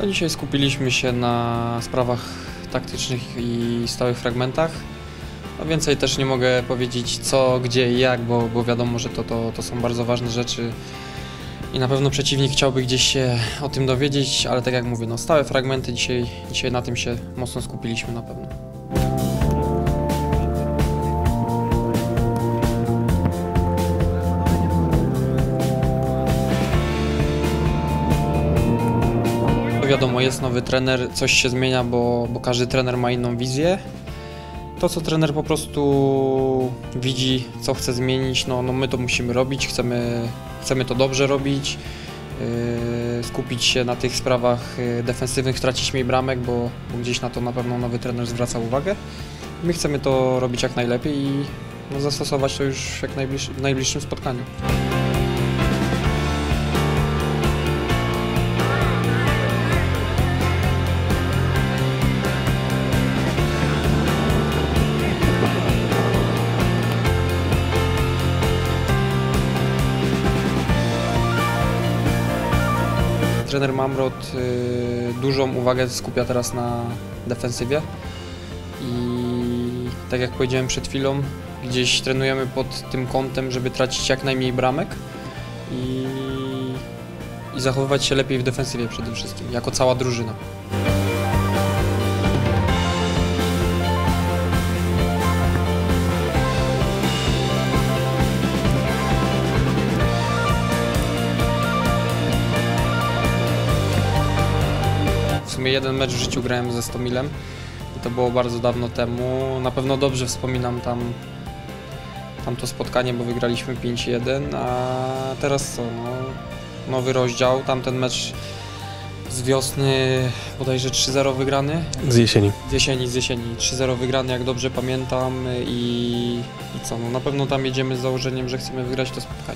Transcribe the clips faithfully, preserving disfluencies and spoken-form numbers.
No, dzisiaj skupiliśmy się na sprawach taktycznych i stałych fragmentach. No, więcej też nie mogę powiedzieć co, gdzie i jak, bo, bo wiadomo, że to, to, to są bardzo ważne rzeczy i na pewno przeciwnik chciałby gdzieś się o tym dowiedzieć, ale tak jak mówię, no, stałe fragmenty dzisiaj, dzisiaj na tym się mocno skupiliśmy na pewno. Wiadomo, jest nowy trener, coś się zmienia, bo, bo każdy trener ma inną wizję. To, co trener po prostu widzi, co chce zmienić, no, no my to musimy robić, chcemy, chcemy to dobrze robić, yy, skupić się na tych sprawach defensywnych, tracić mniej bramek, bo, bo gdzieś na to na pewno nowy trener zwraca uwagę. My chcemy to robić jak najlepiej i no, zastosować to już jak najbliż, w najbliższym spotkaniu. Trener Mamrot y, dużą uwagę skupia teraz na defensywie i tak jak powiedziałem przed chwilą, gdzieś trenujemy pod tym kątem, żeby tracić jak najmniej bramek i, i zachowywać się lepiej w defensywie przede wszystkim, jako cała drużyna. W sumie jeden mecz w życiu grałem ze Stomilem i to było bardzo dawno temu. Na pewno dobrze wspominam tam, tam to spotkanie, bo wygraliśmy pięć jeden, a teraz co, no, nowy rozdział, tamten mecz z wiosny bodajże trzy zero wygrany. Z jesieni. Z jesieni, z jesieni. trzy zero wygrany, jak dobrze pamiętam i, i co, no, na pewno tam jedziemy z założeniem, że chcemy wygrać to spotkanie.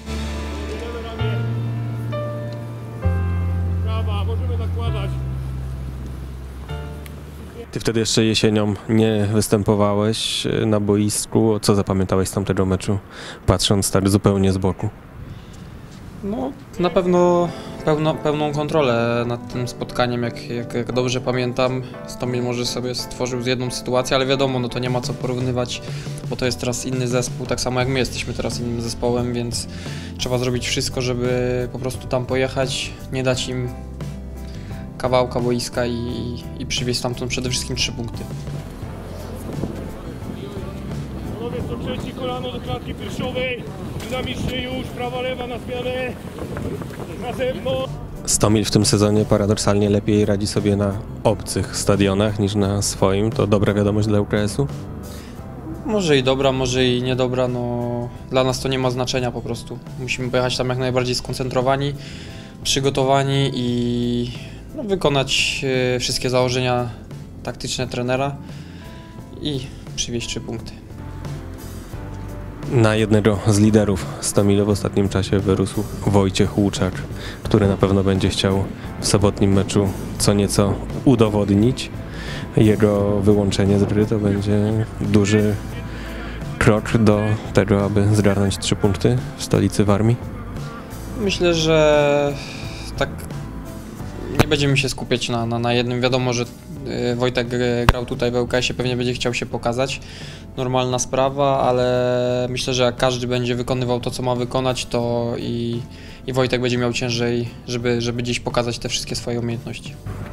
Brawa, możemy nakładać. Ty wtedy jeszcze jesienią nie występowałeś na boisku. Co zapamiętałeś z tamtego meczu, patrząc tak zupełnie z boku? No, na pewno pełno, pełną kontrolę nad tym spotkaniem, jak, jak, jak dobrze pamiętam. Stomil może sobie stworzył z jedną sytuację, ale wiadomo, no to nie ma co porównywać, bo to jest teraz inny zespół, tak samo jak my jesteśmy teraz innym zespołem, więc trzeba zrobić wszystko, żeby po prostu tam pojechać, nie dać im kawałka boiska i, i przywieźć stamtąd przede wszystkim trzy punkty. Panowie, co trzeci kolano do klatki piersiowej, dynamicznie już, prawa, lewa na zmianę, na zewnątrz. Stomil w tym sezonie paradoksalnie lepiej radzi sobie na obcych stadionach niż na swoim. To dobra wiadomość dla U K S-u? Może i dobra, może i niedobra, no dla nas to nie ma znaczenia po prostu. Musimy pojechać tam jak najbardziej skoncentrowani, przygotowani i no, wykonać y, wszystkie założenia taktyczne trenera i przywieźć trzy punkty. Na jednego z liderów Stomilu w ostatnim czasie wyrósł Wojciech Łuczak, który na pewno będzie chciał w sobotnim meczu co nieco udowodnić. Jego wyłączenie z gry to będzie duży krok do tego, aby zgarnąć trzy punkty w stolicy Warmii. Myślę, że tak nie będziemy się skupiać na, na, na jednym. Wiadomo, że Wojtek grał tutaj w L K S-ie, pewnie będzie chciał się pokazać. Normalna sprawa, ale myślę, że jak każdy będzie wykonywał to, co ma wykonać, to i, i Wojtek będzie miał ciężej, żeby, żeby gdzieś pokazać te wszystkie swoje umiejętności.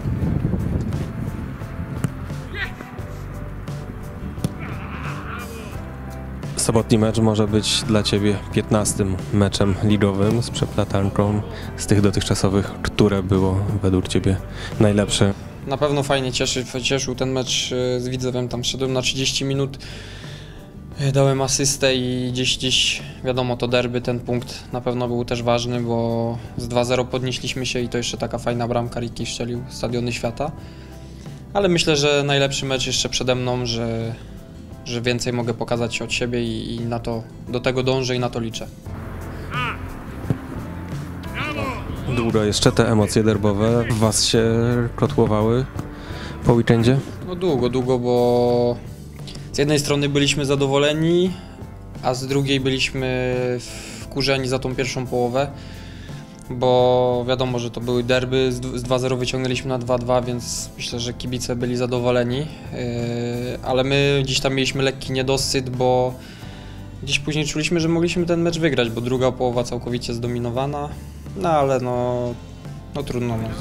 Sobotni mecz może być dla Ciebie piętnastym meczem ligowym z przeplatanką z tych dotychczasowych, które było według Ciebie najlepsze. Na pewno fajnie cieszy, cieszył ten mecz z Widzewem, tam szedłem na trzydzieści minut, dałem asystę i gdzieś, gdzieś wiadomo, to derby, ten punkt na pewno był też ważny, bo z dwa zero podnieśliśmy się i to jeszcze taka fajna bramka Riki strzelił, Stadiony Świata. Ale myślę, że najlepszy mecz jeszcze przede mną, że, że więcej mogę pokazać od siebie i, i na to, do tego dążę i na to liczę. Długo jeszcze te emocje derbowe w Was się kotłowały po weekendzie? No długo, długo, bo z jednej strony byliśmy zadowoleni, a z drugiej byliśmy wkurzeni za tą pierwszą połowę. bo wiadomo, że to były derby, z z dwa zero wyciągnęliśmy na dwa dwa, więc myślę, że kibice byli zadowoleni, yy, ale my gdzieś tam mieliśmy lekki niedosyt, bo gdzieś później czuliśmy, że mogliśmy ten mecz wygrać, bo druga połowa całkowicie zdominowana, no ale no, no trudno. No.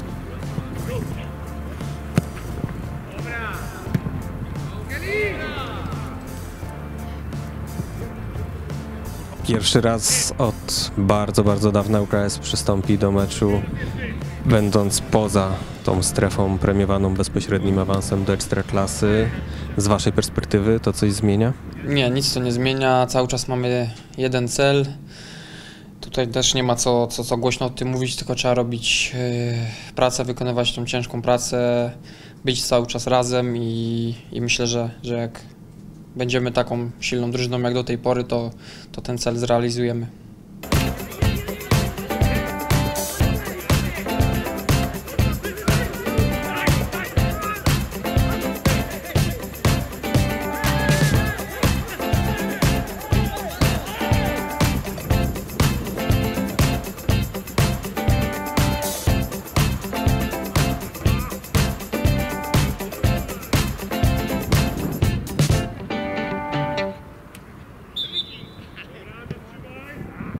Pierwszy raz od bardzo, bardzo dawna U K S przystąpi do meczu, będąc poza tą strefą premiowaną bezpośrednim awansem do Ekstraklasy. Z waszej perspektywy to coś zmienia? Nie, nic to nie zmienia, cały czas mamy jeden cel. Tutaj też nie ma co, co, co głośno o tym mówić, tylko trzeba robić yy, pracę, wykonywać tą ciężką pracę, być cały czas razem i, i myślę, że, że jak będziemy taką silną drużyną jak do tej pory, to, to ten cel zrealizujemy.